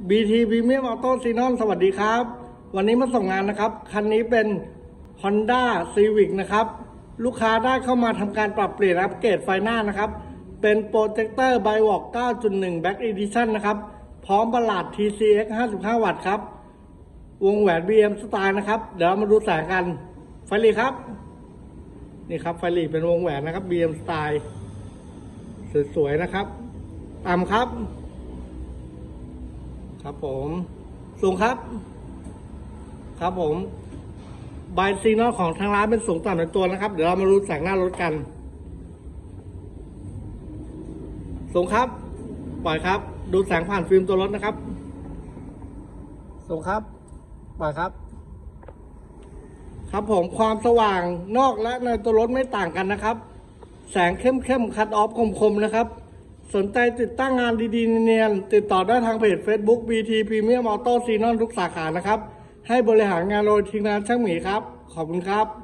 BT Premium Auto Xenon สวัสดีครับวันนี้มาส่งงานนะครับคันนี้เป็น Honda Civic นะครับลูกค้าได้เข้ามาทำการปรับเปลี่ยนอัปเกรดไฟหน้านะครับเป็นโปรเจคเตอร์ BIVOX 9.1 Black Edition นะครับพร้อมประหลาด TCX 55 วัตต์ครับวงแหวน BM Style นะครับเดี๋ยวมาดูแสงกันไฟหลีครับนี่ครับไฟหลีเป็นวงแหวนนะครับ BM Style สวยๆนะครับต่ำครับครับผมสูงครับครับผมใบซีโน่ของทางร้านเป็นสูงต่ำในตัวนะครับเดี๋ยวเรามาดูแสงหน้ารถกันสูงครับปล่อยครับดูแสงผ่านฟิล์มตัวรถนะครับสูงครับปล่อยครับครับผมความสว่างนอกและในตัวรถไม่ต่างกันนะครับแสงเข้มคัดออฟคมๆนะครับสนใจติดตั้งงานดีๆเนียนๆติดต่อได้ทางเพจ Facebook BT Premium Auto Xenon ทุกสาขานะครับให้บริหารงานโดยทีมงานช่างหมีครับขอบคุณครับ